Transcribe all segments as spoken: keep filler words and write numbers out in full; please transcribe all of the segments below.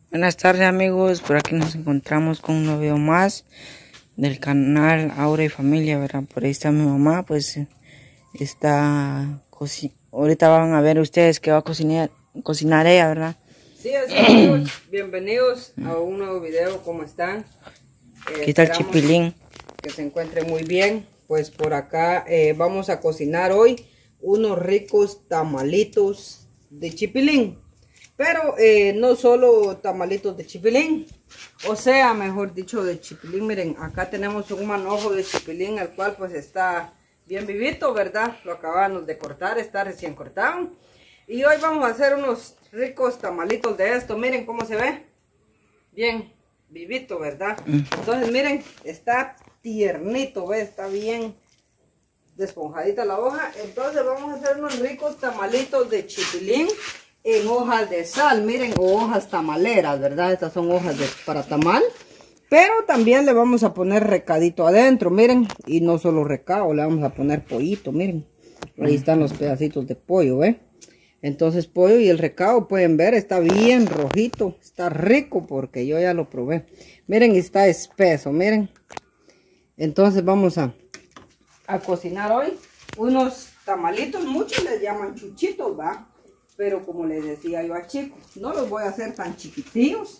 Buenas tardes amigos, por aquí nos encontramos con un nuevo video más del canal Aura y Familia, ¿verdad? Por ahí está mi mamá, pues está cocinando. Ahorita van a ver ustedes que va a cocinar, cocinar ella, ¿verdad? Sí, así amigos, bienvenidos a un nuevo video, ¿cómo están? Eh, Aquí está el chipilín. Que se encuentren muy bien. Pues por acá eh, vamos a cocinar hoy unos ricos tamalitos de chipilín. Pero eh, no solo tamalitos de chipilín, o sea, mejor dicho, de chipilín. Miren, acá tenemos un manojo de chipilín, el cual pues está bien vivito, ¿verdad? Lo acabamos de cortar, está recién cortado. Y hoy vamos a hacer unos ricos tamalitos de esto. Miren cómo se ve. Bien vivito, ¿verdad? Entonces miren, está tiernito, ¿ve? Está bien desponjadita la hoja. Entonces vamos a hacer unos ricos tamalitos de chipilín en hojas de sal, miren, o hojas tamaleras, ¿verdad? Estas son hojas de, para tamal, pero también le vamos a poner recadito adentro, miren, y no solo recado, le vamos a poner pollito, miren, ahí están los pedacitos de pollo, ¿eh? Entonces pollo y el recado, pueden ver, está bien rojito, está rico porque yo ya lo probé, miren, está espeso, miren. Entonces vamos a, a cocinar hoy unos tamalitos, muchos les llaman chuchitos, ¿va? Pero como les decía yo a chicos, no los voy a hacer tan chiquitillos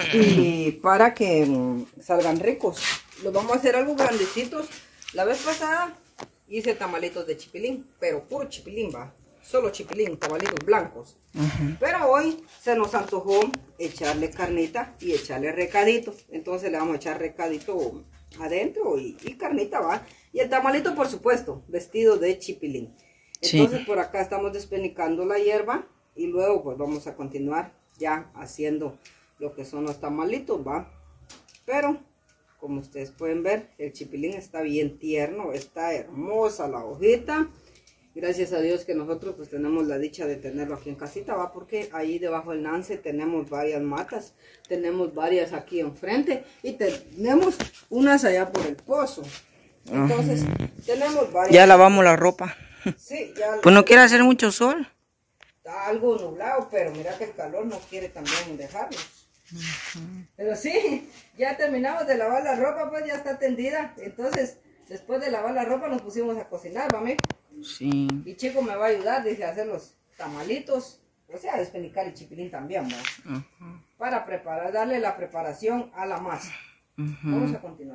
y para que um, salgan ricos. Los vamos a hacer algo grandecitos. La vez pasada hice tamalitos de chipilín, pero puro chipilín, va. Solo chipilín, tamalitos blancos. Uh-huh. Pero hoy se nos antojó echarle carnita y echarle recadito. Entonces le vamos a echar recadito adentro y, y carnita, va. Y el tamalito, por supuesto, vestido de chipilín. Entonces sí, por acá estamos despenicando la hierba y luego pues vamos a continuar ya haciendo lo que son los tamalitos, va. Pero como ustedes pueden ver, el chipilín está bien tierno, está hermosa la hojita. Gracias a Dios que nosotros pues tenemos la dicha de tenerlo aquí en casita, va, porque ahí debajo del Nance tenemos varias matas, tenemos varias aquí enfrente y tenemos unas allá por el pozo. Entonces uh-huh. tenemos varias. Ya lavamos la ropa. Sí, ya pues no quiere hacer mucho sol. Está algo nublado, pero mira que el calor no quiere también dejarnos. Uh-huh. Pero sí, ya terminamos de lavar la ropa, pues ya está tendida. Entonces, después de lavar la ropa nos pusimos a cocinar, ¿va, amigo? Sí. Y Chico me va a ayudar, dice, a hacer los tamalitos. O sea, a despenicar el chipilín también, ¿va? Uh-huh. Para preparar, darle la preparación a la masa. Uh-huh. Vamos a continuar.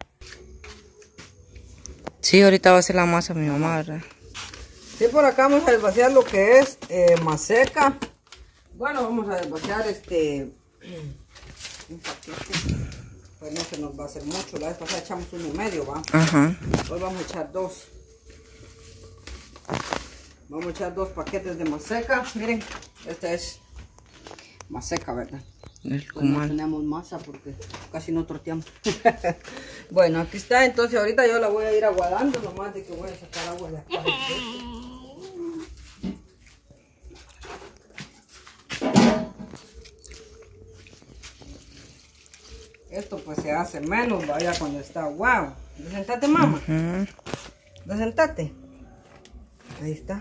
Sí, ahorita va a hacer la masa mi mamá, ¿verdad? Sí, por acá vamos a desvaciar lo que es eh, maseca. Bueno, vamos a desvaciar este un paquete. Pues no se nos va a hacer mucho. La vez pasada echamos uno y medio, ¿va? Ajá. Hoy vamos a echar dos. Vamos a echar dos paquetes de maseca. Miren, esta es maseca, ¿verdad? Pues no tenemos masa porque casi no torteamos. Bueno, aquí está. Entonces ahorita yo la voy a ir aguadando, nomás de que voy a sacar agua de acá. Esto pues se hace menos, vaya, cuando está wow. Desentate, mamá. Uh-huh. Desentate. Ahí está.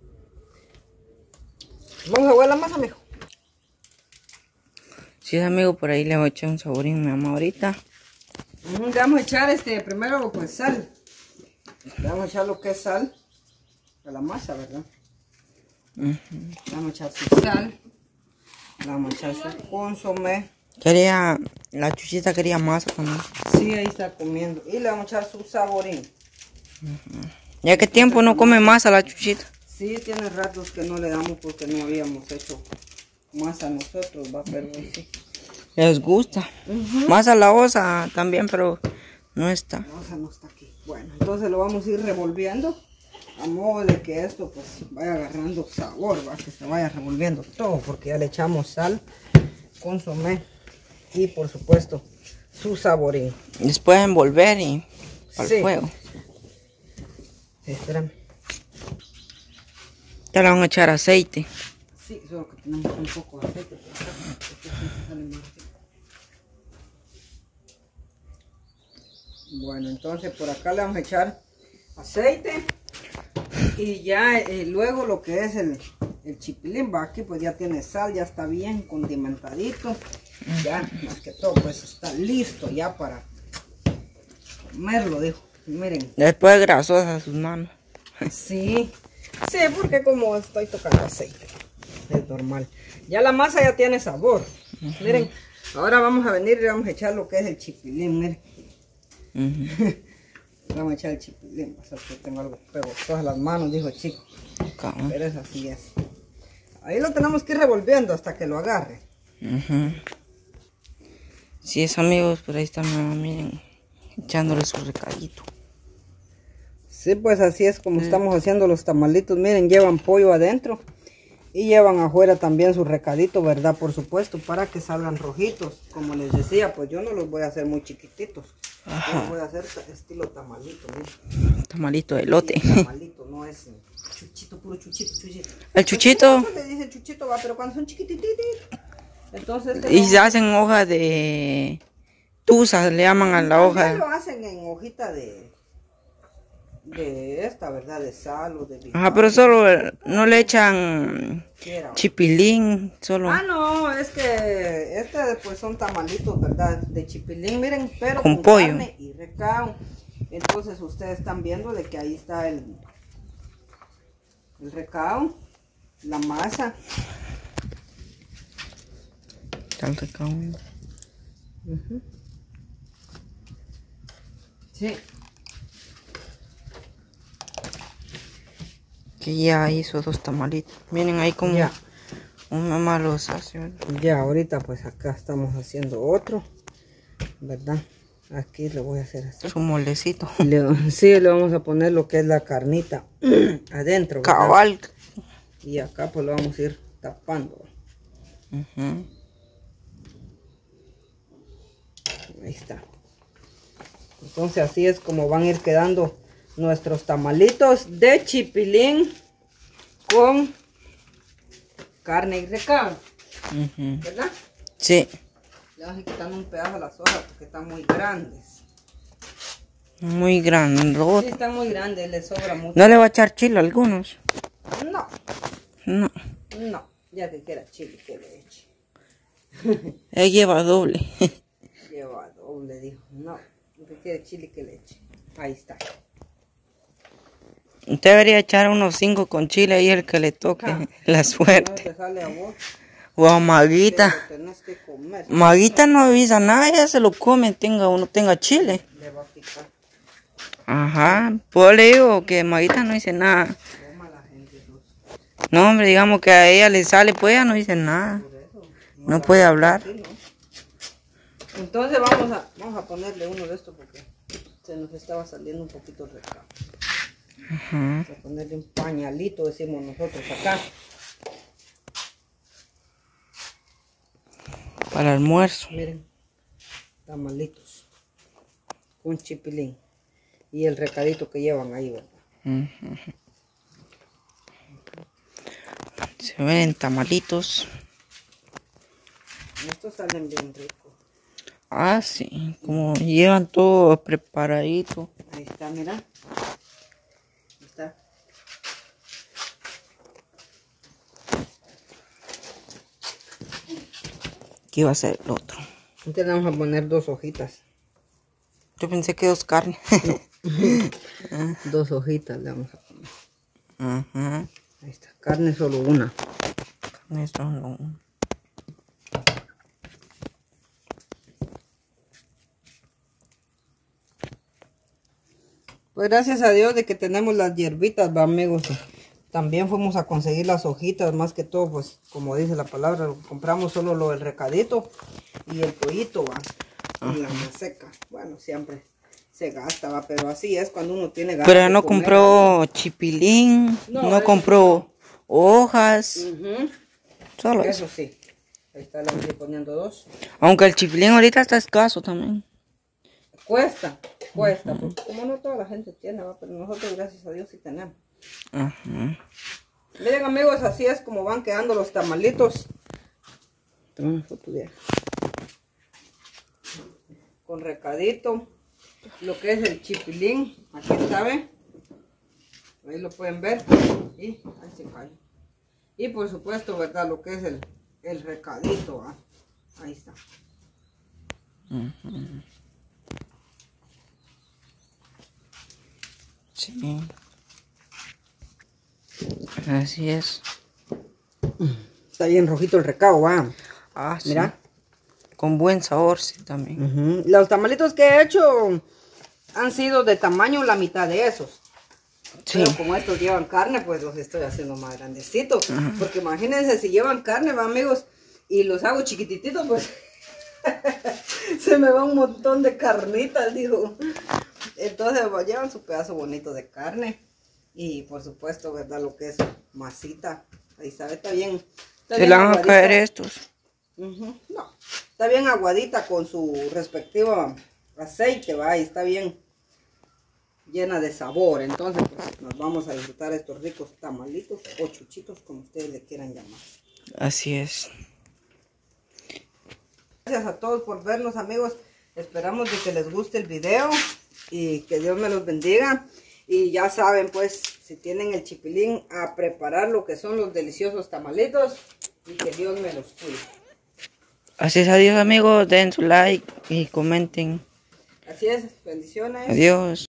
Vamos a aguar la masa, mijo. Sí, amigo, por ahí le voy a echar un saborín a mi mamá ahorita. Mm, le vamos a echar este primero pues sal. Le vamos a echar lo que es sal a la masa, ¿verdad? Uh-huh. Le vamos a echar su sal. Le vamos a echar su consomé. Quería, la chuchita quería masa también. Sí, ahí está comiendo. Y le vamos a echar su saborín. Uh-huh. ¿Ya qué tiempo no come masa la chuchita? Sí, tiene ratos que no le damos porque no habíamos hecho masa nosotros, va, pero sí. Les gusta. Uh-huh. Masa la osa también, pero no está. La osa no está aquí. Bueno, entonces lo vamos a ir revolviendo a modo de que esto pues vaya agarrando sabor, va, que se vaya revolviendo todo, porque ya le echamos sal, consomé y por supuesto su saborín. Después envolver y al sí. fuego. Sí, espérame. Ya le vamos a echar aceite. Sí, solo que tenemos un poco de aceite. Bueno, entonces por acá le vamos a echar aceite. Y ya eh, luego lo que es el, el chipilín, va aquí pues ya tiene sal, ya está bien condimentadito. Ya, más que todo, pues está listo ya para comerlo, dijo. Miren. Después grasosa sus manos. Sí, sí, porque como estoy tocando aceite, es normal. Ya la masa ya tiene sabor. Uh-huh. Miren, ahora vamos a venir y vamos a echar lo que es el chipilín, miren. Uh-huh. Vamos a echar el chipilín, pasa que tengo algo pego todas las manos, dijo el chico. Okay. Pero es así es. Ahí lo tenemos que ir revolviendo hasta que lo agarre. Uh-huh. Sí, es amigos, por ahí está mi mamá, miren, echándole su recadito. Sí, pues así es como sí. Estamos haciendo los tamalitos. Miren, llevan pollo adentro y llevan afuera también su recadito, ¿verdad? Por supuesto, para que salgan rojitos. Como les decía, pues yo no los voy a hacer muy chiquititos. Ajá. Yo los voy a hacer estilo tamalito, miren. Tamalito de elote. Sí, tamalito, no es chuchito, puro chuchito, chuchito. El chuchito. Le dicen chuchito, va, pero cuando son chiquititos. Entonces, este y se hacen hoja de tusa, le llaman a la hoja. Lo hacen en hojita de de esta, ¿verdad? De sal o de ajá, pero solo no le echan chipilín, solo. Ah, no, es que este pues son tamalitos, ¿verdad? De chipilín, miren, pero con, con pollo carne y recao. Entonces ustedes están viendo de que ahí está el el recao, la masa. El recao. Uh-huh. Sí. Que ya hizo dos tamalitos. Miren ahí como ya. Un mamá los hace, ¿verdad? Ya, ahorita pues acá estamos haciendo otro, ¿verdad? Aquí le voy a hacer así. Su molecito. Le, sí, le vamos a poner lo que es la carnita adentro, ¿verdad? Cabal. Y acá pues lo vamos a ir tapando. Uh-huh. Ahí está. Entonces así es como van a ir quedando nuestros tamalitos de chipilín con carne y recao. Uh-huh. ¿Verdad? Sí. Le vamos a ir quitando un pedazo a las hojas porque están muy grandes. Muy grandes. Sí, están muy grandes, les sobra mucho. ¿No le va a echar chile a algunos? No. No. No, ya que quiera chile que le eche. Él lleva doble. Lleva doble, dijo. No, que quiere chile que le eche. Ahí está. Usted debería echar unos cinco con chile y el que le toque ah, la suerte. No te sale a vos. O a Maguita. Que comer. Maguita no avisa nada, ella se lo come, tenga uno tenga chile. Le va a picar. Ajá, pues le digo que Maguita no dice nada. No, hombre, digamos que a ella le sale, pues ella no dice nada. No puede hablar. Entonces vamos a, vamos a ponerle uno de estos porque se nos estaba saliendo un poquito el recado. Ajá. Vamos a ponerle un pañalito, decimos nosotros acá. Para almuerzo. Miren, tamalitos con chipilín y el recadito que llevan ahí, ¿verdad? Uh-huh. Se ven tamalitos. Estos salen bien ricos. Ah, sí, como llevan todo preparadito. Ahí está, mira. Ahí está. ¿Qué iba a ser el otro? Entonces le vamos a poner dos hojitas. Yo pensé que dos carnes. No. Dos hojitas le vamos a poner. Uh-huh. Ahí está, carne solo una. Carne solo una. Pues gracias a Dios de que tenemos las hierbitas, va, amigos. También fuimos a conseguir las hojitas, más que todo, pues, como dice la palabra, compramos solo lo del recadito y el pollito, va, y la seca. Bueno, siempre se gasta, va, pero así es cuando uno tiene ganas. Pero no compró chipilín, no, no compró no. hojas, uh-huh. Solo eso. Eso sí, ahí está, le voy poniendo dos. Aunque el chipilín ahorita está escaso también. Cuesta, cuesta, uh-huh. Porque como no toda la gente tiene, ¿va? Pero nosotros gracias a Dios sí tenemos. Uh-huh. Miren, amigos, así es como van quedando los tamalitos. Tengo una foto de con recadito, lo que es el chipilín, aquí está, ¿ve? Ahí lo pueden ver. Y ahí se cae. Y por supuesto, ¿verdad? Lo que es el, el recadito. ¿Ah? Ahí está. Uh-huh. Sí. Así es. Está bien rojito el recado, va. Ah, sí. Mira. Con buen sabor, sí, también. Uh-huh. Los tamalitos que he hecho han sido de tamaño la mitad de esos. Sí. Pero como estos llevan carne, pues los estoy haciendo más grandecitos. Uh-huh. Porque imagínense si llevan carne, va, amigos, y los hago chiquitititos, pues se me va un montón de carnitas, digo. Entonces pues, llevan su pedazo bonito de carne. Y por supuesto, ¿verdad? Lo que es masita. Ahí sabe, está bien. Está ¿Se bien le van aguadita. a caer estos? Uh-huh. No, está bien aguadita con su respectivo aceite, va, y está bien llena de sabor. Entonces, pues, nos vamos a disfrutar estos ricos tamalitos o chuchitos, como ustedes le quieran llamar. Así es. Gracias a todos por vernos, amigos. Esperamos de que les guste el video y que Dios me los bendiga. Y ya saben, pues, si tienen el chipilín, a preparar lo que son los deliciosos tamalitos y que Dios me los cuide. Así es, adiós amigos, den su like y comenten. Así es, bendiciones. Adiós.